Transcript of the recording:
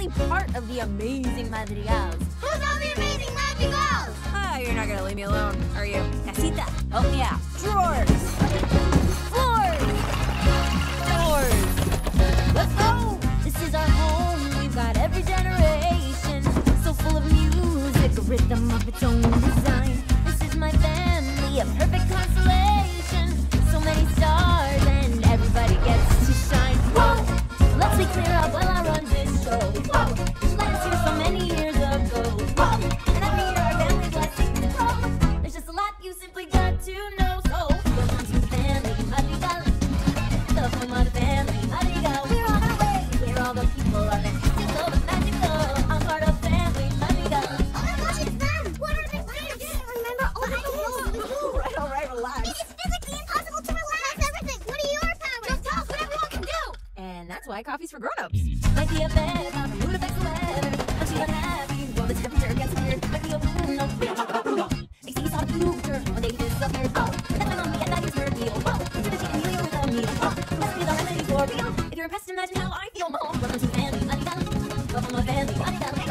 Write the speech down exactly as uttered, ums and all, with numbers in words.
only part of the amazing madrigals. Who's all the amazing madrigals? Ah, you're not gonna leave me alone, are you? Casita, help me out. Drawers. Floors. Doors. Let's go! This is our home. We've got every generation. So full of music, a rhythm of its own design. This is my family, a perfect constellation. So many stars and everybody gets to shine. Whoa! Let's be clear up while I run this show. Whoa! Let's hear so many years ago. Whoa! And every year our family blessings grow. There's just a lot you simply got to know. So welcome to Family Madrigal, the home of the family Madrigal. We're on our way, where all the people are mystical but magical. I'm part of Family Madrigal. Oh my gosh, it's them! What are they doing? I can't remember all the rules. Alright, alright, relax. It is physically impossible to relax everything. What are your powers? Just tell us what everyone can do. And that's why coffee's for grown-ups. Might be a bed, not the mood affects the weather. I'm she's unhappy, well the temperature gets weird. Might be a moon, no, we don't talk about Rudolph. They see sort of future, one day this up here. Oh, that's my mommy and that is your deal. Whoa, so that she can heal you with a meal. Oh, that's the remedy for real. If you're impressed, imagine how I feel, mom. Welcome to Family Madrigal, welcome to Family Madrigal.